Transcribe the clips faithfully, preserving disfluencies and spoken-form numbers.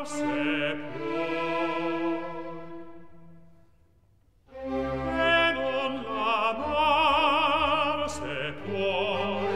se puoi, e non l'amar se puoi.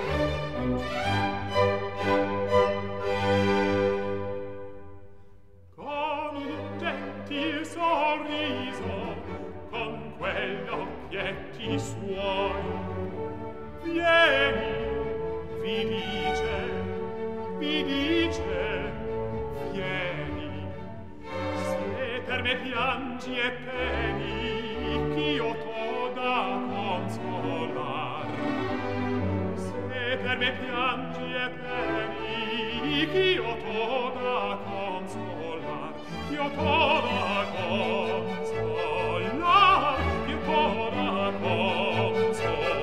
Con un gentil sorriso, con quegli occhietti suoi, vieni, vi dice, vi dice, vieni. Se per me piangi e peni, ch'io t'ho da consolar. Se per me piangi e peni, ch'io t'ho da consolar, ch'io t'ho da consolar, ch'io t'ho da consolar.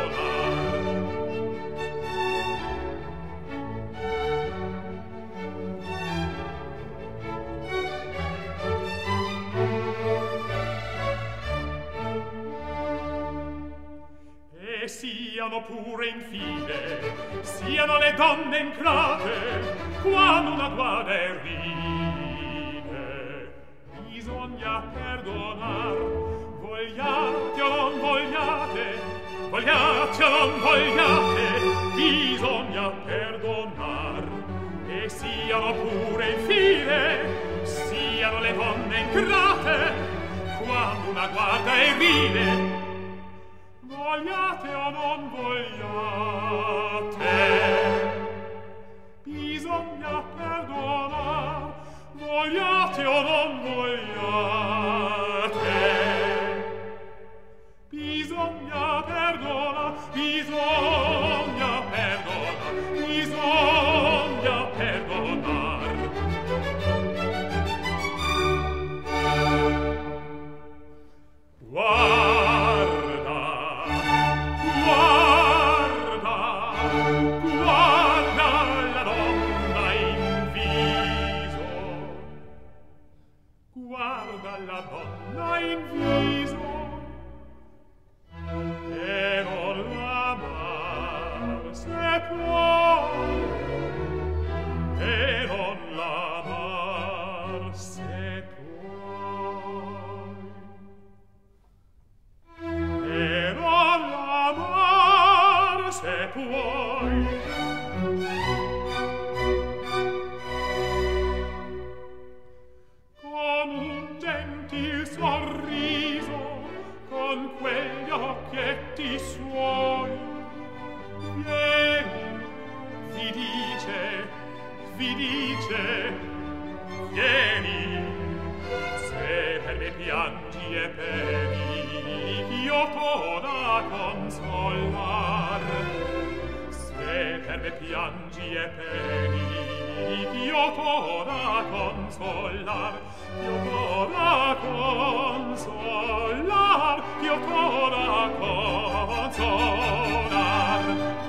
E siano pure infide, siano le donne ingrate, quando una guarda e ride, bisogna perdonar, vogliate o non vogliate, vogliate o non vogliate, bisogna perdonar. E siano pure infide, siano le donne ingrate, quando una guarda e ride, vogliate o non vogliate, bisogna perdonar, vogliate o non vogliate, bisogna perdonar, bisogna perdonar, bisogna perdonar. Guarda, guarda, guarda la donna in viso, guarda la donna in viso, e non l'amar se può, e non l'amar se può, e non l'amar se puoi. Con un gentil sorriso, con quegli occhietti suoi, vieni, vi dice, vi dice, vieni. Se per me piangi e peni, io t'ho da consolar. Se per me piangi e peni, io t'ho da consolar, io t'ho da consolar, io t'ho da consolar.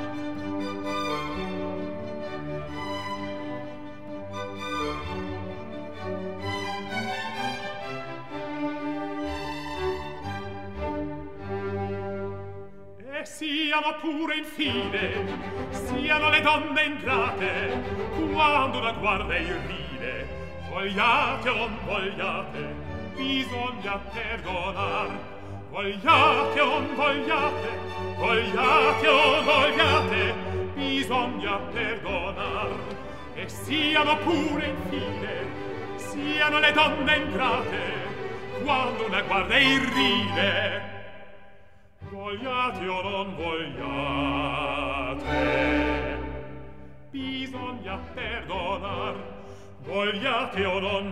Siano pure infide, siano le donne ingrate, quando una guarda e ride, vogliate o non vogliate, bisogna perdonar, vogliate o non vogliate, vogliate o non vogliate, bisogna perdonar. E siano pure infide, siano le donne ingrate, quando una guarda e ride, vogliate o non vogliate, bisogna perdonar, vogliate o non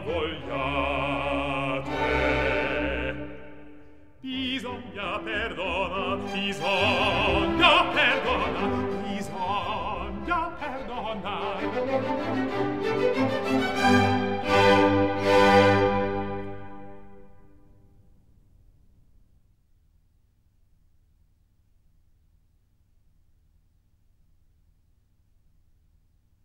vogliate, bisogna perdonar, bisogna perdonar, bisogna perdonar.